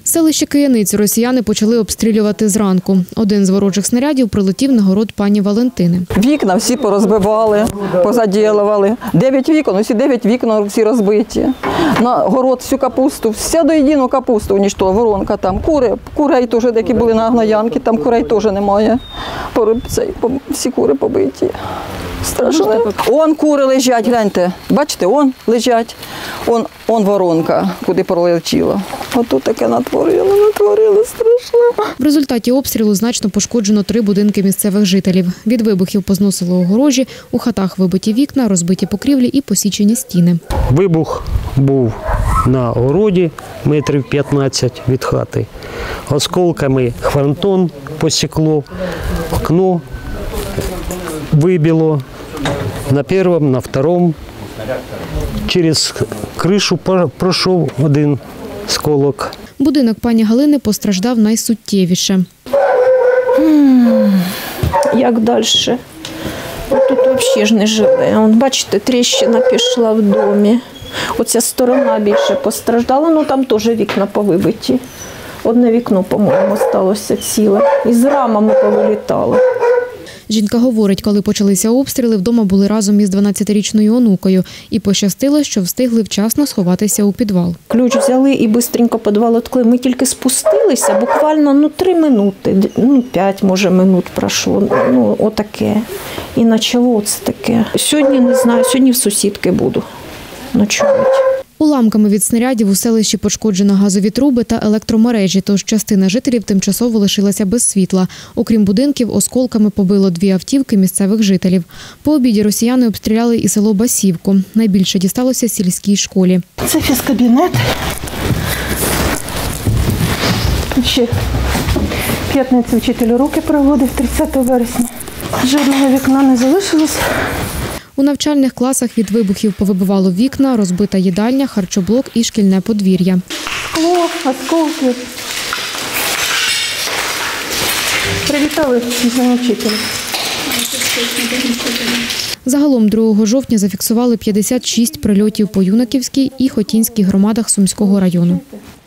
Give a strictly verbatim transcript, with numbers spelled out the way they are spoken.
Селище Кияниць росіяни почали обстрілювати зранку. Один з ворожих снарядів прилетів на город пані Валентини. Вікна всі порозбивали, позаділували. Дев'ять вікон, усі дев'ять вікон всі розбиті. На город всю капусту, вся до єдиного капусту уніштовала, воронка там. Кури, курей теж, які були на гноянки, там курей теж немає. Всі кури побиті. Страшно. Он кури лежать, гляньте. Бачите, он лежать. Он, он воронка, куди пролетіло. Отут таке натворили, натворили, страшно. В результаті обстрілу значно пошкоджено три будинки місцевих жителів. Від вибухів позносило огорожі, у хатах вибиті вікна, розбиті покрівлі і посічені стіни. Вибух був на городі метрів п'ятнадцять від хати. Осколками фронтон посікло, окно вибило на першому, на второму. Через кришу пройшов один сколок. Будинок пані Галини постраждав найсуттєвіше. Як далі? Тут взагалі ж не живе. Вон, бачите, тріщина пішла в домі. Оця сторона більше постраждала, ну там теж вікна повибиті. Одне вікно, по-моєму, сталося ціле. І з рамами повилітало. Жінка говорить, коли почалися обстріли, вдома були разом із дванадцятирічною онукою. І пощастило, що встигли вчасно сховатися у підвал. Ключ взяли і швидко підвал відкрили. Ми тільки спустилися, буквально ну, три минути, ну, п'ять, може, минут пройшло. Ну, отаке. І почало це таке. Сьогодні, не знаю, сьогодні в сусідки буду ночувати. Уламками від снарядів у селищі пошкоджено газові труби та електромережі, тож частина жителів тимчасово лишилася без світла. Окрім будинків, осколками побило дві автівки місцевих жителів. По обіді росіяни обстріляли і село Басівку. Найбільше дісталося сільській школі. Це фізкабінет. Ще п'ятницю вчитель уроки проводив тридцятого вересня. Жодного вікна не залишилось. У навчальних класах від вибухів повибивало вікна, розбита їдальня, харчоблок і шкільне подвір'я. Скло, осколки. Привітали з вчителя. Загалом другого жовтня зафіксували п'ятдесят шість прильотів по Юнаківській і Хотінській громадах Сумського району.